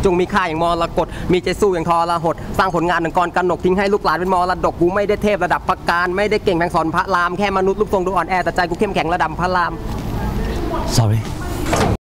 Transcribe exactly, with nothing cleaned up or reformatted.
จงมีค่าอย่างมรกตมีใจสู้อย่างทรหดสร้างผลงานหนึ่งกรกันหนกทิ้งให้ลูกหลานเป็นมรดกกูไม่ได้เทพระดับพระการไม่ได้เก่งแผงสอนพระรามแค่มนุษย์รูปทรงดูอ่อนแอแต่ใจกูเข้มแข็งระดับพระราม sorry